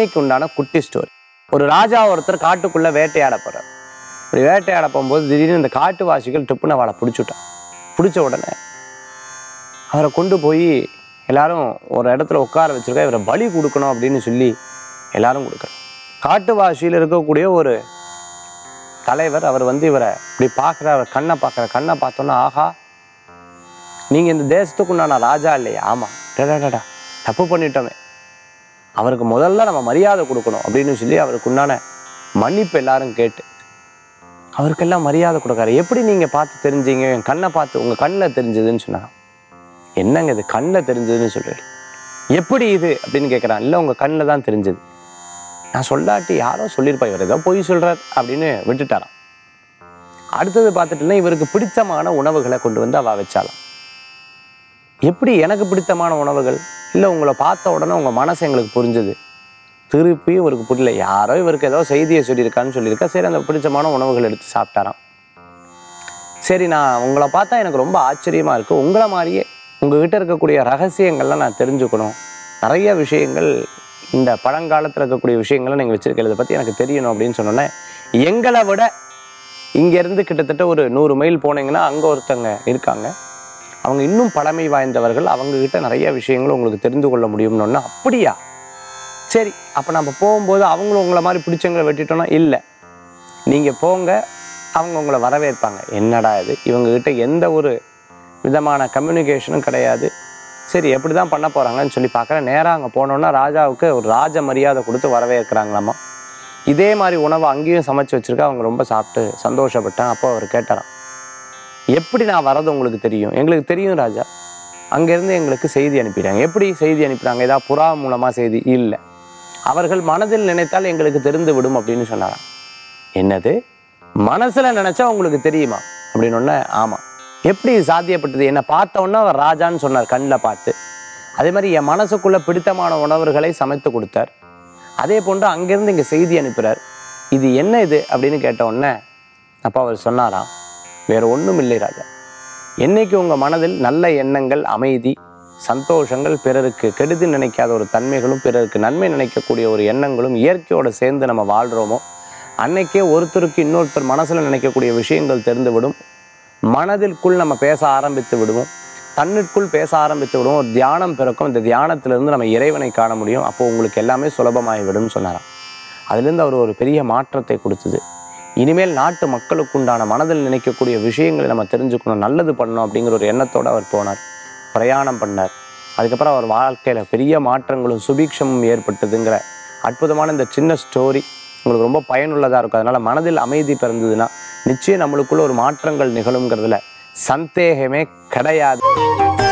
இன்னைக்கு உண்டான குட்டி ஸ்டோரி. ஒரு ராஜா ஒருத்தர் காட்டுக்குள்ள வேட்டையாட போறார். இப்படி வேட்டையாட போகும்போது திடீர்னு இந்த காட்டுவாசிகள் ட்ரிப்புன்னு அவளை பிடிச்சுட்டான். பிடிச்ச உடனே அவரை கொண்டு போய் எல்லாரும் ஒரு இடத்துல உட்கார வச்சிருக்கா. இவரை பலி கொடுக்கணும் அப்படின்னு சொல்லி எல்லாரும் கொடுக்குறாங்க. காட்டுவாசியில் இருக்கக்கூடிய ஒரு தலைவர் அவர் இவரை இப்படி பார்க்குற, அவர் கண்ணை பார்த்தோன்னா, ஆஹா நீங்கள் இந்த தேசத்துக்குண்டான ராஜா இல்லையா? ஆமாம். டடா தப்பு பண்ணிட்டோமே, அவருக்கு முதல்ல நம்ம மரியாதை கொடுக்கணும் அப்படின்னு சொல்லி அவருக்கு உண்டான மன்னிப்பு எல்லாரும் கேட்டு அவருக்கெல்லாம் மரியாதை கொடுக்காரு. எப்படி நீங்கள் பார்த்து தெரிஞ்சீங்க? என் கண்ணை பார்த்து, உங்கள் கண்ணில் தெரிஞ்சதுன்னு சொன்னாங்க. என்னங்க இது கண்ணில் தெரிஞ்சதுன்னு சொல்கிறேன், எப்படி இது அப்படின்னு கேட்குறான். இல்லை உங்கள் கண்ணில் தான் தெரிஞ்சது. நான் சொல்லாட்டி யாரோ சொல்லியிருப்பா, இவர் ஏதோ பொய் சொல்கிறார் அப்படின்னு விட்டுட்டாராம். அடுத்தது பார்த்துட்டுன்னா இவருக்கு பிடித்தமான உணவுகளை கொண்டு வந்து அவள் வச்சாலாம். எப்படி எனக்கு பிடித்தமான உணவுகள்? இல்லை உங்களை பார்த்த உடனே உங்கள் மனசு எங்களுக்கு புரிஞ்சுது. திருப்பி இவருக்கு புரியல, யாரோ இவருக்கு ஏதோ செய்தியை சொல்லியிருக்கான்னு சொல்லியிருக்கா. சரி, அந்த பிடிச்சமான உணவுகள் எடுத்து சாப்பிட்டாராம். சரி, நான் உங்களை பார்த்தா எனக்கு ரொம்ப ஆச்சரியமாக இருக்குது, உங்களை மாதிரியே உங்ககிட்ட இருக்கக்கூடிய ரகசியங்கள்லாம் நான் தெரிஞ்சுக்கணும், நிறைய விஷயங்கள் இந்த பழங்காலத்தில் இருக்கக்கூடிய விஷயங்களை நீங்கள் வச்சுருக்கிறது பற்றி எனக்கு தெரியணும் அப்படின்னு சொன்னோன்னே, எங்களை விட இங்கேருந்து கிட்டத்தட்ட ஒரு 100 மைல் போனீங்கன்னா அங்கே ஒருத்தங்க இருக்காங்க, அவங்க இன்னும் பழமை வாய்ந்தவர்கள், அவங்கக்கிட்ட நிறைய விஷயங்கள் உங்களுக்கு தெரிந்து கொள்ள முடியும்னு. அப்படியா, சரி, அப்போ நம்ம போகும்போது அவங்களும் உங்களை மாதிரி பிடிச்சவங்களை வெட்டிட்டோன்னா, இல்லை நீங்கள் போங்க, அவங்க உங்களை வரவேற்பாங்க. என்னடா இது, இவங்ககிட்ட எந்த ஒரு விதமான கம்யூனிகேஷனும் கிடையாது, சரி எப்படி தான் பண்ண போகிறாங்கன்னு சொல்லி பார்க்குறேன். நேராக அங்கே போனோன்னா ராஜாவுக்கு ஒரு ராஜ மரியாதை கொடுத்து வரவேற்கிறாங்களாமா. இதே மாதிரி உணவை அங்கேயும் சமைச்சு வச்சுருக்கா. அவங்க ரொம்ப சாப்பிட்டு சந்தோஷப்பட்டேன். அப்போ அவர் கேட்டாராம், எப்படி நான் வரது உங்களுக்கு தெரியும்? எங்களுக்கு தெரியும் ராஜா, அங்கேருந்து எங்களுக்கு செய்தி அனுப்பிட்டாங்க. எப்படி செய்தி அனுப்பினாங்க? ஏதாவது புறா மூலமாக செய்தி? இல்லை, அவர்கள் மனதில் நினைத்தால் எங்களுக்கு தெரிந்து விடும் அப்படின்னு சொன்னாராம். என்னது, மனசில் நினச்சா உங்களுக்கு தெரியுமா அப்படின்னு ஒன்று? ஆமாம். எப்படி சாத்தியப்பட்டது? என்னை பார்த்தோன்னா அவர் ராஜான்னு சொன்னார் கண்ணில் பார்த்து. அதே மாதிரி என் மனசுக்குள்ளே பிடித்தமான உணவுகளை சமைத்து கொடுத்தார். அதே போன்று அங்கேருந்து இங்கே செய்தி அனுப்புகிறார். இது என்ன இது அப்படின்னு கேட்டவுடனே அப்போ அவர் சொன்னாராம், வேறு ஒன்றும் இல்லை ராஜா, என்னைக்கு உங்கள் மனதில் நல்ல எண்ணங்கள், அமைதி, சந்தோஷங்கள், பிறருக்கு கெடுதி நினைக்காத ஒரு தன்மைகளும், பிறருக்கு நன்மை நினைக்கக்கூடிய ஒரு எண்ணங்களும் இயற்கையோடு சேர்ந்து நம்ம வாழ்கிறோமோ, அன்னைக்கே ஒருத்தருக்கு இன்னொருத்தர் மனசில் நினைக்கக்கூடிய விஷயங்கள் தெரிந்துவிடும். மனதிற்குள் நம்ம பேச ஆரம்பித்து விடுவோம், தன்னுக்குள் பேச ஆரம்பித்து விடுவோம். ஒரு தியானம் பிறக்கும், இந்த தியானத்திலிருந்து நம்ம இறைவனை காண முடியும். அப்போது உங்களுக்கு எல்லாமே சுலபமாகிவிடும் சொன்னாராம். அதுலேருந்து அவர் ஒரு பெரிய மாற்றத்தை கொடுத்தது. இனிமேல் நாட்டு மக்களுக்கு உண்டான மனதில் நினைக்கக்கூடிய விஷயங்களை நம்ம தெரிஞ்சுக்கணும், நல்லது பண்ணணும் அப்படிங்கிற ஒரு எண்ணத்தோடு அவர் போனார், பிரயாணம் பண்ணார். அதுக்கப்புறம் அவர் வாழ்க்கையில் பெரிய மாற்றங்களும் சுபீட்சமும் ஏற்பட்டதுங்கிற அற்புதமான இந்த சின்ன ஸ்டோரி உங்களுக்கு ரொம்ப பயனுள்ளதாக இருக்கும். அதனால் மனதில் அமைதி பிறந்ததுன்னா நிச்சயம் நம்மளுக்குள்ள ஒரு மாற்றங்கள் நிகழுங்கிறதுல சந்தேகமே கிடையாது.